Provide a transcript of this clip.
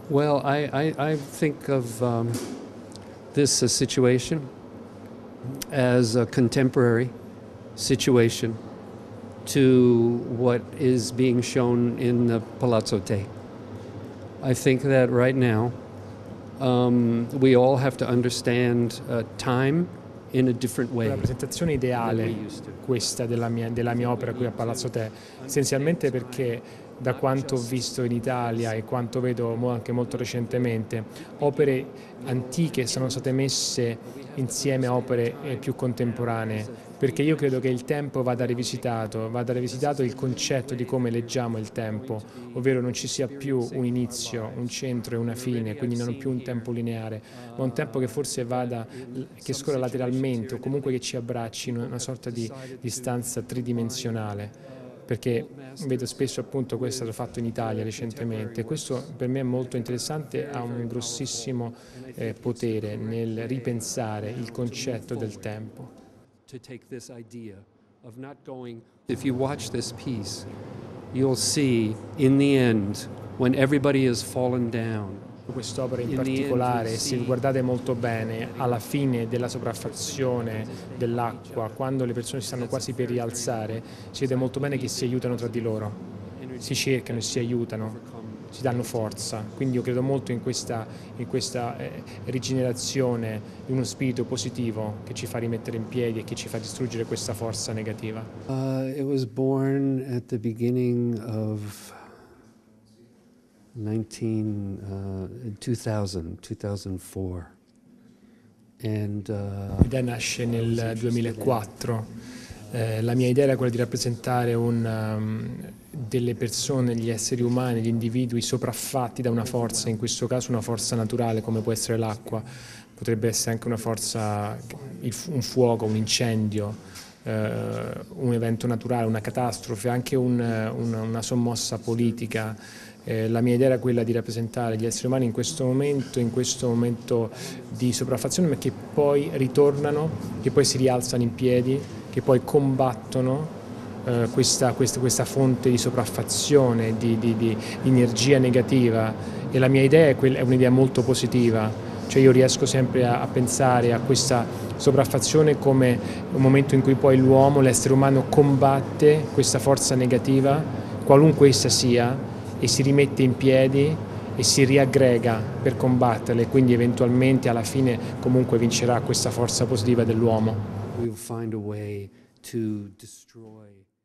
Well, I think of this situation as a contemporary situation to what is being shown in the Palazzo. I think that right now we all have to understand time in a different way. Una presentazione ideale questa della mia opera qui a Palazzo, essenzialmente perché da quanto ho visto in Italia e quanto vedo anche molto recentemente, opere antiche sono state messe insieme a opere più contemporanee, perché io credo che il tempo vada rivisitato il concetto di come leggiamo il tempo, ovvero non ci sia più un inizio, un centro e una fine, quindi non più un tempo lineare, ma un tempo che forse che scorra lateralmente o comunque che ci abbracci in una sorta di distanza tridimensionale. Perché vedo spesso appunto questo è stato fatto in Italia recentemente. Questo per me è molto interessante, ha un grossissimo potere nel ripensare il concetto del tempo. If you watch this piece, you'll see in the end, when everybody has fallen down, Quest'opera in particolare, se guardate molto bene, alla fine della sopraffazione dell'acqua, quando le persone si stanno quasi per rialzare, si vede molto bene che si aiutano tra di loro, si cercano e si aiutano, si danno forza. Quindi io credo molto in questa rigenerazione di uno spirito positivo che ci fa rimettere in piedi e che ci fa distruggere questa forza negativa. It was born at the beginning of 2004. L'idea nasce nel 2004. La mia idea era quella di rappresentare delle persone, gli esseri umani, gli individui sopraffatti da una forza, in questo caso una forza naturale come può essere l'acqua, potrebbe essere anche una forza, un fuoco, un incendio, un evento naturale, una catastrofe, anche una sommossa politica. La mia idea era quella di rappresentare gli esseri umani in questo momento di sopraffazione, ma che poi ritornano, che poi si rialzano in piedi, che poi combattono questa fonte di sopraffazione, di energia negativa. E la mia idea è un'idea molto positiva, cioè io riesco sempre a pensare a questa sopraffazione come un momento in cui poi l'uomo, l'essere umano, combatte questa forza negativa, qualunque essa sia, e si rimette in piedi e si riaggrega per combatterle, e quindi eventualmente alla fine comunque vincerà questa forza positiva dell'uomo. We'll find a way to destroy